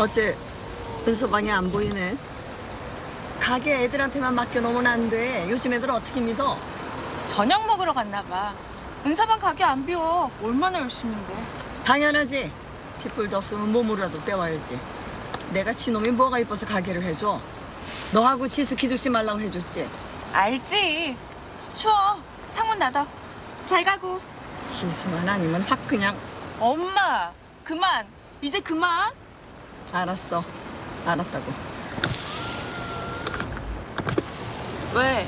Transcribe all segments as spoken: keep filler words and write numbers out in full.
어째 은서방이 안 보이네. 가게 애들한테만 맡겨놓으면 안 돼. 요즘 애들 어떻게 믿어? 저녁 먹으러 갔나 봐. 은서방 가게 안 비워. 얼마나 열심인데. 당연하지. 집불도 없으면 몸으로라도 때워야지. 내가 지놈이 뭐가 이뻐서 가게를 해줘. 너하고 지수 기죽지 말라고 해줬지. 알지. 추워. 창문 닫아. 잘 가고. 지수만 아니면 확 그냥. 엄마, 그만. 이제 그만. 알았어. 알았다고. 왜?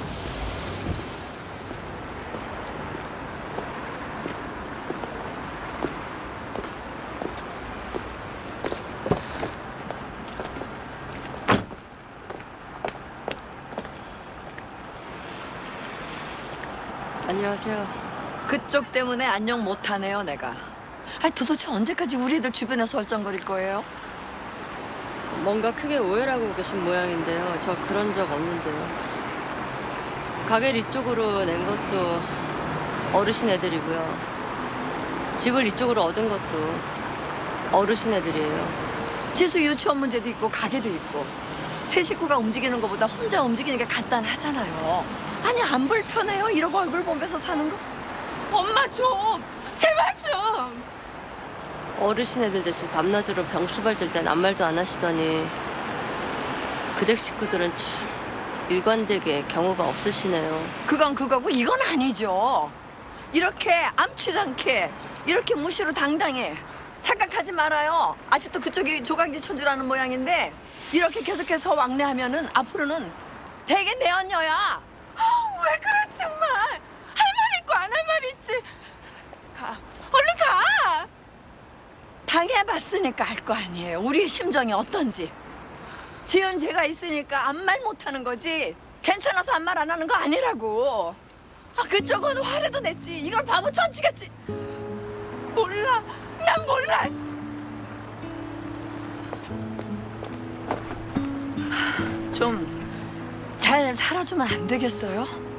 안녕하세요. 그쪽 때문에 안녕 못하네요, 내가. 아니, 도대체 언제까지 우리 애들 주변에서 얼쩡거릴 거예요? 뭔가 크게 오해를 하고 계신 모양인데요. 저 그런 적 없는데요. 가게를 이쪽으로 낸 것도 어르신 애들이고요. 집을 이쪽으로 얻은 것도 어르신 애들이에요. 지수 유치원 문제도 있고 가게도 있고 세 식구가 움직이는 것보다 혼자 움직이니까 간단하잖아요. 아니, 안 불편해요? 이러고 얼굴 보면서 사는 거? 엄마 좀. 제발 좀. 어르신 애들 대신 밤낮으로 병수발 들 땐 아무 말도 안 하시더니 그 댁 식구들은 참 일관되게 경우가 없으시네요. 그건 그거고 이건 아니죠. 이렇게 암치도 않게 이렇게 무시로 당당해. 착각하지 말아요. 아직도 그쪽이 조강지 천주라는 모양인데 이렇게 계속해서 왕래하면은 앞으로는 되게 내 언녀야. 아우, 왜 그래 정말. 할 말 있고 안 할 말 있지. 가. 얼른 가. 당해봤으니까 알 거 아니에요. 우리의 심정이 어떤지. 지은 제가 있으니까 아무 말 못하는 거지. 괜찮아서 아무 말 안 하는 거 아니라고. 아, 그쪽은 화를 냈지. 이걸 바보 천치같이. 몰라. 난 몰라. 좀 잘 살아주면 안 되겠어요?